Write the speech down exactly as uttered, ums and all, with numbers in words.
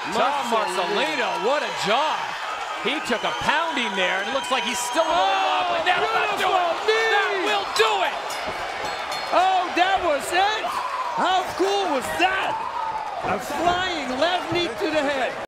Tom Marcelino, what a job. He took a pounding there, and it looks like he's still rolling Oh, off, but that'll not do it. knee. That will do it. Oh, that was it. How cool was that? A flying left knee to the head.